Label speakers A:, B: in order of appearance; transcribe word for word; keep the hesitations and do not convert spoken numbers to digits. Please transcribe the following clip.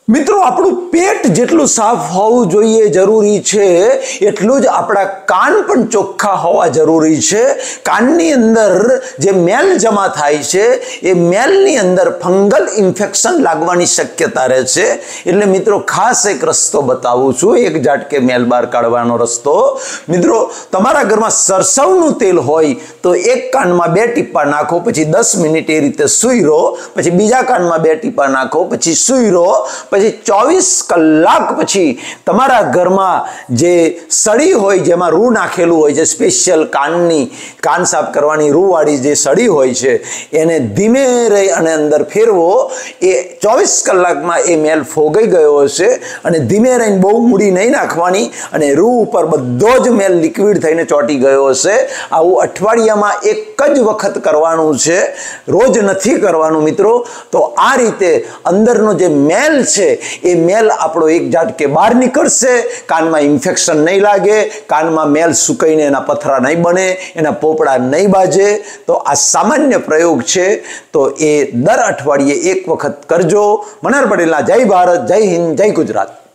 A: મિત્રો, આપણું પેટ જેટલું સાફ હોવું જોઈએ જરૂરી છે, એટલું જ આપણા કાન પણ ચોખ્ખા હોવા જરૂરી છે. કાનની અંદર જે મેલ જમા થાય છે, એ મેલની અંદર ફંગલ ઇન્ફેક્શન લાગવાની શક્યતા રહે છે. એટલે મિત્રો, ખાસ એક રસ્તો બતાવું છું, એક ઝાટકે મેલ બહાર કાઢવાનો રસ્તો. મિત્રો, તમારા ઘરમાં સરસવનું તેલ હોય તો એક કાનમાં બે ટીપા નાખો, પછી દસ મિનિટ એ રીતે સૂઈ રહો, પછી બીજા કાનમાં બે ટીપા નાખો, પછી સૂઈ રહો. પછી ચોવીસ કલાક પછી તમારા ઘરમાં જે સળી હોય, જેમાં રૂ નાખેલું હોય છે, સ્પેશિયલ કાનની કાન સાફ કરવાની રૂવાળી જે સળી હોય છે, એને ધીમે રહી અને અંદર ફેરવો. એ ચોવીસ કલાકમાં એ મેલ ફોગાઈ ગયો હશે. અને ધીમે રહીને બહુ મૂડી નહીં નાખવાની, અને રૂ ઉપર બધો જ મેલ લિક્વિડ થઈને ચોંટી ગયો હશે. આવું અઠવાડિયામાં એક જ વખત કરવાનું છે, રોજ નથી કરવાનું મિત્રો. તો આ રીતે અંદરનો જે મેલ છે, એ મેલ આપણો એક ઝાટકે બહાર નીકળશે. કાનમાં ઇન્ફેક્શન નહીં લાગે, કાનમાં મેલ સુકાઈને એના પથરા નહીં બને, એના પોપડા નહીં બાજે. તો આ સામાન્ય પ્રયોગ છે, તો એ દર અઠવાડિયે એક વખત કરજો. મનહર પટેલના જય ભારત, જય હિન્દ, જય ગુજરાત.